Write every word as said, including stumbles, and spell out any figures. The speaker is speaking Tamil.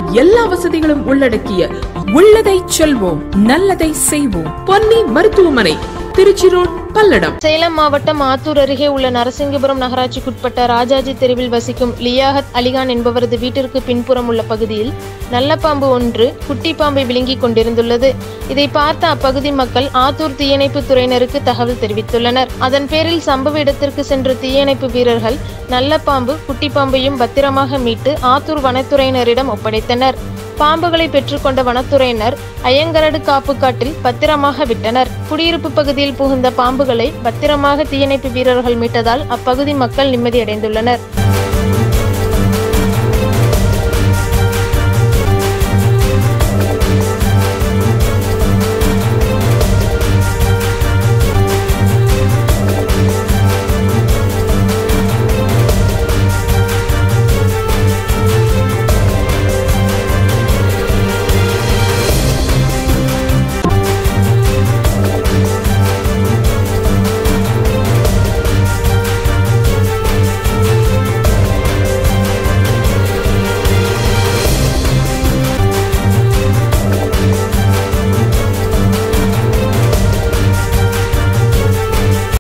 எல்லா வசதிகளும் உள்ளடக்கிய உள்ளதை செல்வோம் நல்லதை செய்வோம் பொன்னி மருத்துவமனை, திருச்சி ரோட், பல்லடம். சேலம் மாவட்டம் ஆத்தூர் அருகே உள்ள நரசிங்கபுரம் நகராட்சிக்குட்பட்ட ராஜாஜி தெருவில் வசிக்கும் லியாகத் அலிகான் என்பவரது வீட்டிற்கு பின்புறம் உள்ள பகுதியில் நல்ல பாம்பு ஒன்று குட்டி பாம்பை விழுங்கிக் கொண்டிருந்துள்ளது. இதை பார்த்த அப்பகுதி மக்கள் ஆத்தூர் தீயணைப்பு துறையினருக்கு தகவல் தெரிவித்துள்ளனர். அதன் பேரில் சம்பவ இடத்திற்கு சென்ற தீயணைப்பு வீரர்கள் நல்ல பாம்பு குட்டி பாம்பையும் பத்திரமாக மீட்டு ஆத்தூர் வனத்துறையினரிடம் ஒப்படைத்தனர். பாம்புகளை பெற்றுக்கொண்ட வனத்துறையினர் ஐயங்கரடு காப்பு காட்டில் பத்திரமாக விட்டனர். குடியிருப்பு பகுதியில் புகுந்த பாம்புகளை பத்திரமாக தீயணைப்பு வீரர்கள் மீட்டதால் அப்பகுதி மக்கள் நிம்மதியடைந்துள்ளனர்.